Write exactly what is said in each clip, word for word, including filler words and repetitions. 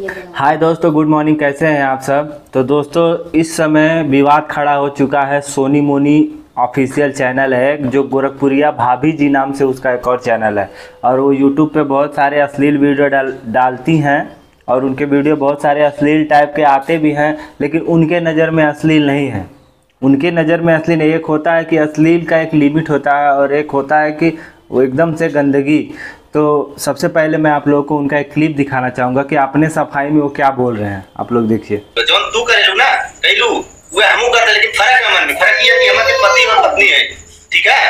हाय दोस्तों, good morning. कैसे हैं आप सब। तो दोस्तों, इस समय विवाद खड़ा हो चुका है। सोनी मोनी ऑफिशियल चैनल है जो गोरखपुरिया भाभी जी नाम से उसका एक और चैनल है, और वो यूट्यूब पे बहुत सारे अश्लील वीडियो डाल डालती हैं, और उनके वीडियो बहुत सारे अश्लील टाइप के आते भी हैं, लेकिन उनके नज़र में अश्लील नहीं है। उनके नज़र में अश्लील एक होता है कि अश्लील का एक लिमिट होता है, और एक होता है कि वो एकदम से गंदगी। तो सबसे पहले मैं आप लोगों को उनका एक क्लिप दिखाना चाहूँगा कि अपने सफाई में वो क्या बोल रहे हैं। आप लोग देखिए। तो जो तू करेलू ना कहलू वो हमहू करते, लेकिन फर्क है मन में। फर्क ये है कि हमन के पति और पत्नी है, ठीक है।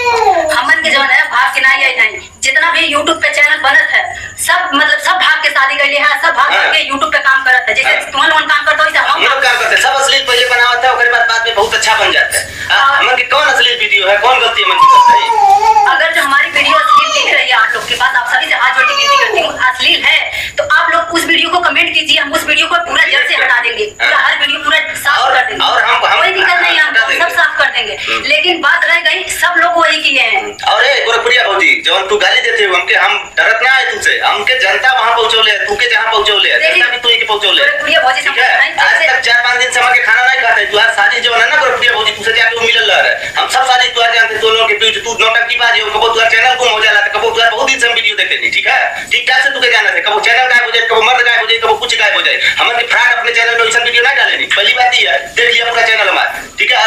हमन के जवन है भाग के नहीं आई नहीं, जितना भी यूट्यूब पे चैनल बनत है सब मतलब सब भाग के शादी कर लिया है, सब भाग के यूट्यूब पे काम करत है। जैसे तुम लोग काम करते हो वैसे हम लोग काम करते हैं। सब अश्लील पहले बनावत है, उसके बाद बाद में बहुत अच्छा बन जाता है। हमन के कौन अश्लील वीडियो है, कौन गलती हमन की करता है। अगर जो हमारी वीडियो अश्लील दिख रही है आप लोग के पास, आप सभी से हाथ जोड़ के विनती करती हूँ, अश्लील है तो आप लोग उस वीडियो को कमेंट कीजिए। हम उस वीडियो को पूरा जड़ से हटा देंगे, पूरा हर वीडियो पूरा साफ कर देंगे, और हम कोई दिक्कत नहीं है, हम सब साफ कर देंगे। लेकिन बात रह गई, सब लोग वही किए हैं। अरे गोरखपुरिया भौजी, जब तू गाली देते हो हमके, हम डरत ना है तुमसे। हमके जनता वहां पहुंचोले, तू के जहां पहुंचोले, जनता भी तू के पहुंचोले। गोरखपुरिया भौजी ठीक है, आज तक चार पांच दिन से हमके खाना नहीं खाते। तू आज शादी जो है ना गोरखपुरिया भौजी, तुझसे जाके वो मिलल रहा है। हम सब शादी तू जानते, दोनों के बीच तू नौटंकी बाजी हो। कबो तू चैनल गुम हो जाला, कबो तू बहुत दिन से हम वीडियो देखे नहीं, ठीक है। ठीक ठाक से तू के जाना है, कबो चैनल गायब हो जाए, कबो मर्द गायब हो जाए, कबो कुछ गायब हो जाए। हमन के फ्रॉड अपने चैनल पे वैसा वीडियो नहीं डाले नहीं। पहली बात ये है, देख लिया पूरा चैनल हमारा, ठीक है।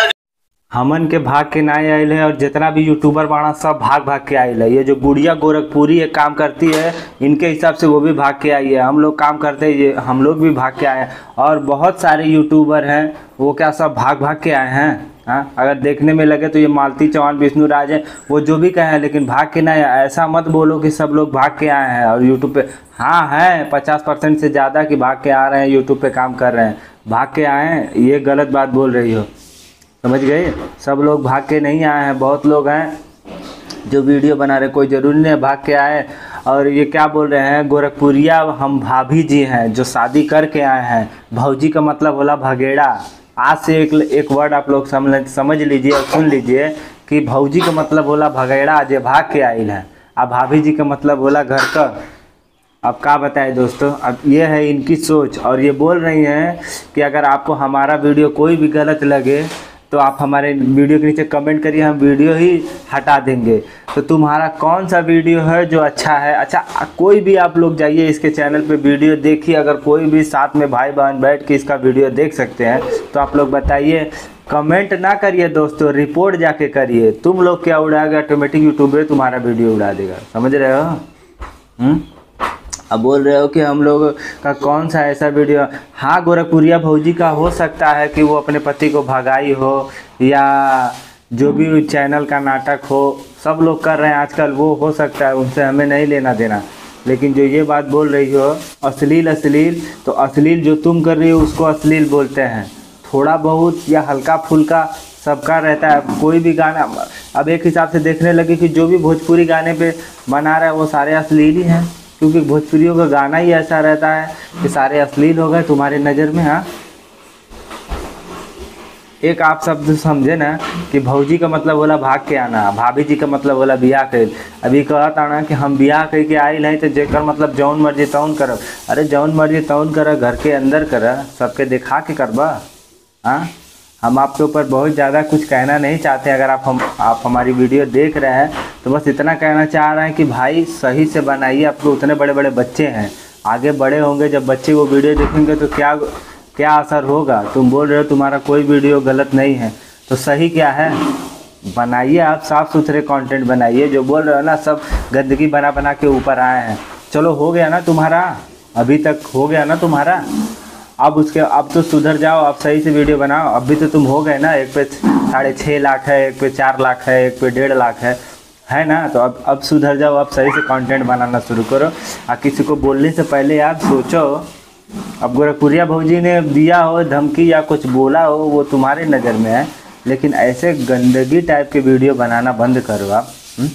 हमन के भाग के नाई आयल है, और जितना भी यूट्यूबर बाड़ा सब भाग भाग के आयल है। ये जो गुड़िया गोरखपुरी एक काम करती है, इनके हिसाब से वो भी भाग के आई है। हम लोग काम करते हैं, ये हम लोग भी भाग के आए हैं, और बहुत सारे यूट्यूबर हैं वो क्या सब भाग भाग के आए हैं। हाँ, अगर देखने में लगे तो ये मालती चौहान, विष्णु राज है, वो जो भी कहें, लेकिन भाग के ना ऐसा मत बोलो कि सब लोग भाग के आए हैं। और यूट्यूब पे हाँ है पचास परसेंट से ज़्यादा कि भाग के आ रहे हैं, यूट्यूब पे काम कर रहे हैं। भाग के आए हैं, ये गलत बात बोल रही हो, समझ गए। सब लोग भाग के नहीं आए हैं, बहुत लोग हैं जो वीडियो बना रहे, कोई ज़रूरी नहीं भाग के आए। और ये क्या बोल रहे हैं, गोरखपुरिया हम भाभी जी हैं जो शादी करके आए हैं। भौजी का मतलब बोला भगेड़ा। आज से एक एक वर्ड आप लोग समझ समझ लीजिए और सुन लीजिए कि भौजी का मतलब बोला भगेड़ा, जो भाग के आइल है। अब भाभी जी का मतलब बोला घर का। अब क्या बताएं दोस्तों, अब ये है इनकी सोच। और ये बोल रही हैं कि अगर आपको हमारा वीडियो कोई भी गलत लगे तो आप हमारे वीडियो के नीचे कमेंट करिए, हम वीडियो ही हटा देंगे। तो तुम्हारा कौन सा वीडियो है जो अच्छा है। अच्छा, कोई भी आप लोग जाइए इसके चैनल पे वीडियो देखिए, अगर कोई भी साथ में भाई बहन बैठ के इसका वीडियो देख सकते हैं तो आप लोग बताइए। कमेंट ना करिए दोस्तों, रिपोर्ट जाके करिए। तुम लोग क्या उड़ाएगा, ऑटोमेटिक यूट्यूबर तुम्हारा वीडियो उड़ा देगा, समझ रहे हो। हम्म अब बोल रहे हो कि हम लोग का कौन सा ऐसा वीडियो। हाँ, गोरखपुरिया भौजी का हो सकता है कि वो अपने पति को भगाई हो, या जो भी चैनल का नाटक हो, सब लोग कर रहे हैं आजकल, वो हो सकता है, उनसे हमें नहीं लेना देना। लेकिन जो ये बात बोल रही हो अश्लील अश्लील, तो अश्लील जो तुम कर रही हो उसको अश्लील बोलते हैं। थोड़ा बहुत या हल्का फुल्का सबका रहता है। कोई भी गाना अब एक हिसाब से देखने लगे कि जो भी भोजपुरी गाने पे बना रहा है वो सारे अश्लील ही हैं, क्योंकि भोजपुरियों का गाना ही ऐसा रहता है कि सारे अश्लील हो गए तुम्हारी नज़र में। हाँ, एक आप शब्द समझे ना कि भौजी का मतलब बोला भाग के आना, भाभी जी का मतलब बोला बियाह कर। अभी कहता ना कि हम बियाह कर के आई नहीं, तो जेकर मतलब जौन मर्जी तौन करब। अरे जौन मर्जी तौन कर, घर के अंदर कर, सबके दिखा के करबा। हाँ, हम आपके ऊपर बहुत ज़्यादा कुछ कहना नहीं चाहते। अगर आप हम आप हमारी वीडियो देख रहे हैं तो बस इतना कहना चाह रहे हैं कि भाई सही से बनाइए। आपको उतने बड़े बड़े बच्चे हैं, आगे बड़े होंगे, जब बच्चे वो वीडियो देखेंगे तो क्या क्या असर होगा। तुम बोल रहे हो तुम्हारा कोई वीडियो गलत नहीं है, तो सही क्या है, बनाइए। आप साफ़ सुथरे कंटेंट बनाइए। जो बोल रहे हो ना सब गंदगी बना बना के ऊपर आए हैं। चलो हो गया ना तुम्हारा, अभी तक हो गया ना तुम्हारा। अब उसके अब तो सुधर जाओ, अब सही से वीडियो बनाओ। अभी तो तुम हो गए ना, एक पे साढ़े छः लाख है, एक पे चार लाख है, एक पे डेढ़ लाख है है ना। तो अब अब सुधर जाओ, अब सही से कंटेंट बनाना शुरू करो। और किसी को बोलने से पहले आप सोचो। अब गोरखपुरिया भौजी ने दिया हो धमकी या कुछ बोला हो, वो तुम्हारे नज़र में है, लेकिन ऐसे गंदगी टाइप के वीडियो बनाना बंद करो आप। हुँ?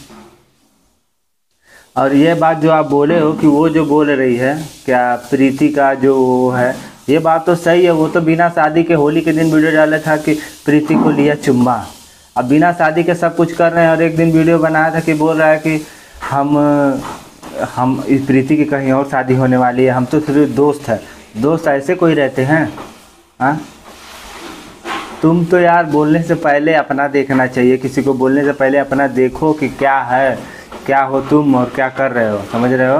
और ये बात जो आप बोले हो कि वो जो बोल रही है क्या प्रीति का जो वो है, ये बात तो सही है। वो तो बिना शादी के होली के दिन वीडियो डाला था कि प्रीति को लिया चुम्मा। अब बिना शादी के सब कुछ कर रहे हैं, और एक दिन वीडियो बनाया था कि बोल रहा है कि हम हम इस प्रीति की कहीं और शादी होने वाली है, हम तो सिर्फ दोस्त है। दोस्त ऐसे कोई रहते हैं? हाँ, तुम तो यार बोलने से पहले अपना देखना चाहिए। किसी को बोलने से पहले अपना देखो कि क्या है, क्या हो तुम और क्या कर रहे हो, समझ रहे हो?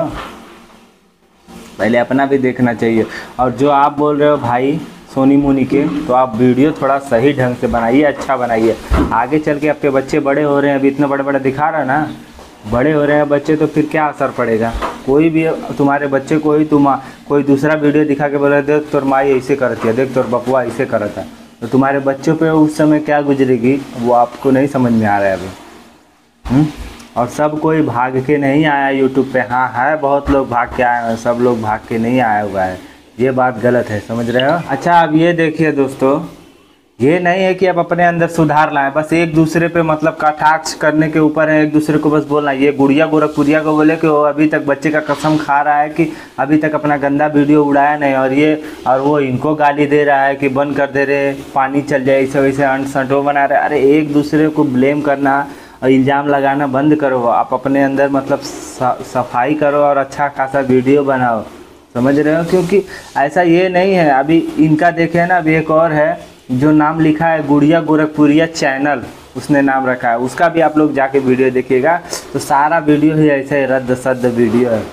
पहले अपना भी देखना चाहिए। और जो आप बोल रहे हो भाई सोनी मुनी के, तो आप वीडियो थोड़ा सही ढंग से बनाइए, अच्छा बनाइए। आगे चल के आपके बच्चे बड़े हो रहे हैं, अभी इतना बड़े बड़े दिखा रहा है ना, बड़े हो रहे हैं बच्चे, तो फिर क्या असर पड़ेगा? कोई भी तुम्हारे बच्चे को ही तुम कोई दूसरा वीडियो दिखा के बोला देख तोर माई ऐसे करती है, देख तोर बपुआ ऐसे करता है, तो तुम्हारे बच्चों पे उस समय क्या गुजरेगी वो आपको नहीं समझ में आ रहा है अभी। हुँ? और सब कोई भाग के नहीं आया यूट्यूब पे। हाँ है, बहुत लोग भाग के आए हैं, सब लोग भाग के नहीं आया हुआ है, ये बात गलत है, समझ रहे हो? अच्छा अब ये देखिए दोस्तों, ये नहीं है कि आप अपने अंदर सुधार लाएं, बस एक दूसरे पे मतलब कटाक्ष करने के ऊपर है, एक दूसरे को बस बोलना। ये गुड़िया गोरखपुरिया को बोले कि वो अभी तक बच्चे का कसम खा रहा है कि अभी तक अपना गंदा वीडियो उड़ाया नहीं, और ये और वो इनको गाली दे रहा है कि बंद कर दे रहे, पानी चल जाए, ऐसे वैसे अंट संटो बना रहे। अरे एक दूसरे को ब्लेम करना और इल्ज़ाम लगाना बंद करो। आप अपने अंदर मतलब सफाई करो और अच्छा खासा वीडियो बनाओ, समझ रहे हो? क्योंकि ऐसा ये नहीं है, अभी इनका देखे ना, अभी एक और है जो नाम लिखा है गुड़िया गोरखपुरिया चैनल, उसने नाम रखा है, उसका भी आप लोग जाके वीडियो देखिएगा, तो सारा वीडियो ही ऐसे रद्द सद्द वीडियो है।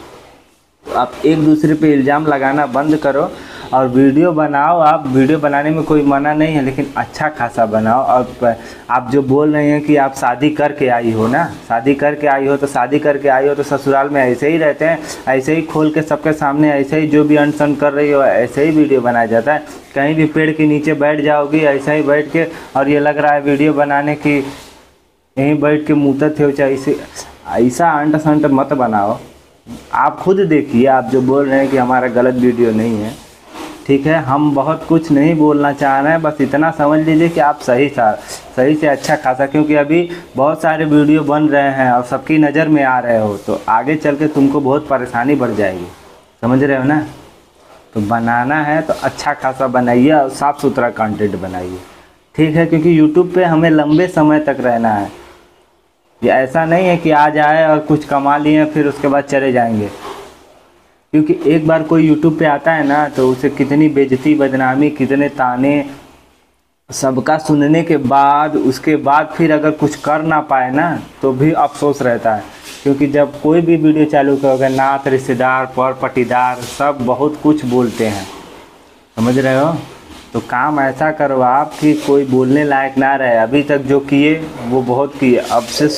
तो आप एक दूसरे पे इल्ज़ाम लगाना बंद करो और वीडियो बनाओ। आप वीडियो बनाने में कोई मना नहीं है, लेकिन अच्छा खासा बनाओ। और आप जो बोल रहे हैं कि आप शादी करके आई हो ना, शादी करके आई हो, तो शादी करके आई हो तो ससुराल में ऐसे ही रहते हैं, ऐसे ही खोल के सबके सामने ऐसे ही जो भी अनशन कर रही हो ऐसे ही वीडियो बनाया जाता है। कहीं भी पेड़ के नीचे बैठ जाओगी ऐसा ही बैठ के, और ये लग रहा है वीडियो बनाने की यहीं बैठ के मुँतत हो, चाहे ऐसे ऐसा अंट संट मत बनाओ। आप खुद देखिए, आप जो बोल रहे हैं कि हमारा गलत वीडियो नहीं है, ठीक है, हम बहुत कुछ नहीं बोलना चाह रहे हैं, बस इतना समझ लीजिए कि आप सही सा सही से अच्छा खासा, क्योंकि अभी बहुत सारे वीडियो बन रहे हैं और सबकी नज़र में आ रहे हो, तो आगे चल के तुमको बहुत परेशानी बढ़ जाएगी, समझ रहे हो ना? तो बनाना है तो अच्छा खासा बनाइए और साफ़ सुथरा कंटेंट बनाइए, ठीक है? क्योंकि यूट्यूब पे हमें लंबे समय तक रहना है। ये ऐसा नहीं है कि आज आए और कुछ कमा लिए फिर उसके बाद चले जाएंगे, क्योंकि एक बार कोई यूट्यूब पे आता है ना तो उसे कितनी बेइज्जती, बदनामी, कितने ताने, सबका सुनने के बाद उसके बाद फिर अगर कुछ कर ना पाए ना तो भी अफसोस रहता है। क्योंकि जब कोई भी वीडियो चालू करोगे, नात, रिश्तेदार, पर पटीदार सब बहुत कुछ बोलते हैं, समझ रहे हो? तो काम ऐसा करो आप कि कोई बोलने लायक ना रहे। अभी तक जो किए वो बहुत किए, अब से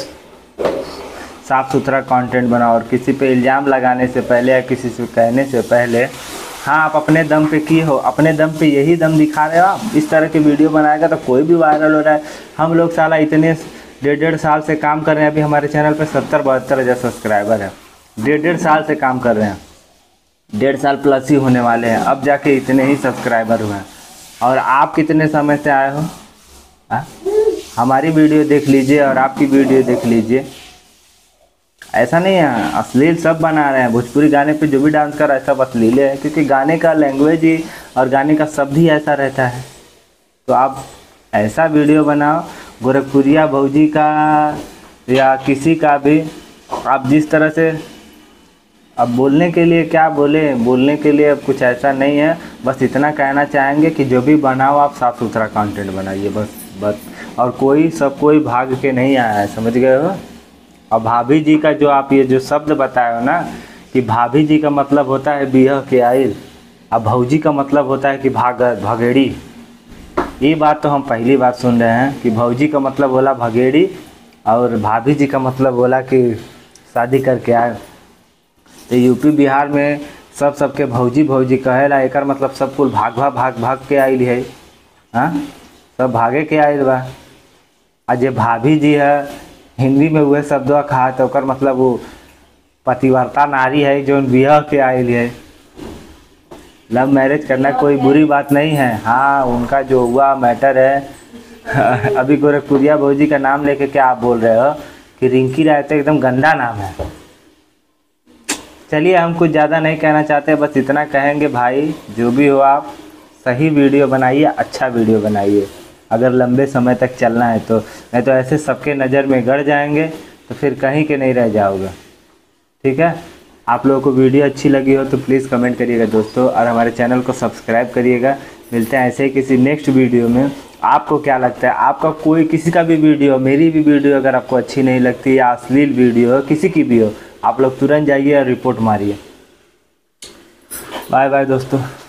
साफ़ सुथरा कंटेंट बनाओ। और किसी पे इल्ज़ाम लगाने से पहले या किसी से कहने से पहले, हाँ आप अपने दम पे किए हो, अपने दम पे यही दम दिखा रहे हो आप। इस तरह के वीडियो बनाएगा तो कोई भी वायरल हो रहा है। हम लोग साला इतने डेढ़ डेढ़ साल से काम कर रहे हैं, अभी हमारे चैनल पे सत्तर बहत्तर हज़ार सब्सक्राइबर है। डेढ़ डेढ़ साल से काम कर रहे हैं, डेढ़ साल प्लस ही होने वाले हैं, अब जाके इतने ही सब्सक्राइबर हुए हैं। और आप कितने समय से आए हो? हाँ, हमारी वीडियो देख लीजिए और आपकी वीडियो देख लीजिए। ऐसा नहीं है, अश्लील सब बना रहे हैं। भोजपुरी गाने पे जो भी डांस कर रहा है सब अश्लील है, क्योंकि गाने का लैंग्वेज ही और गाने का शब्द ही ऐसा रहता है। तो आप ऐसा वीडियो बनाओ, गोरखपुरिया भौजी का या किसी का भी, आप जिस तरह से, अब बोलने के लिए क्या बोले, बोलने के लिए अब कुछ ऐसा नहीं है। बस इतना कहना चाहेंगे कि जो भी बनाओ आप साफ़ सुथरा कंटेंट बनाइए, बस बस और कोई सब कोई भाग के नहीं आया है, समझ गए हो? और भाभी जी का जो आप ये जो शब्द बताए हो ना कि भाभी जी का मतलब होता है बिया के आइल, अब भौजी का मतलब होता है कि भाग भगेड़ी। ये बात तो हम पहली बार सुन रहे हैं कि भौजी का मतलब बोला भगेड़ी और भाभी जी का मतलब बोला कि शादी करके आए। तो यूपी बिहार में सब सबके भौजी भौजी कहेला, एकर मतलब सब कुल भाग भाग भाग भाग के आइल है। हाँ, सब भागे के आइल बा। आ जे भाभी जी है हिंदी में हुए शब्द कहा तो ओकर मतलब वो पतिव्रता नारी है जो बियाह के आइल है। लव मैरिज करना कोई बुरी बात नहीं है। हाँ, उनका जो हुआ मैटर है। अभी गोरखपुरिया भौजी का नाम लेके क्या आप बोल रहे हो कि रिंकी राय तो एकदम गंदा नाम है। चलिए, हम कुछ ज़्यादा नहीं कहना चाहते, बस इतना कहेंगे भाई जो भी हो आप सही वीडियो बनाइए, अच्छा वीडियो बनाइए अगर लंबे समय तक चलना है तो, नहीं तो ऐसे सबके नज़र में गड़ जाएंगे तो फिर कहीं के नहीं रह जाओगे। ठीक है, आप लोगों को वीडियो अच्छी लगी हो तो प्लीज़ कमेंट करिएगा दोस्तों, और हमारे चैनल को सब्सक्राइब करिएगा। मिलते हैं ऐसे ही किसी नेक्स्ट वीडियो में। आपको क्या लगता है, आपका कोई किसी का भी वीडियो, मेरी भी वीडियो अगर आपको अच्छी नहीं लगती या अश्लील वीडियो किसी की भी हो, आप लोग तुरंत जाइए और रिपोर्ट मारिए। बाय बाय दोस्तों।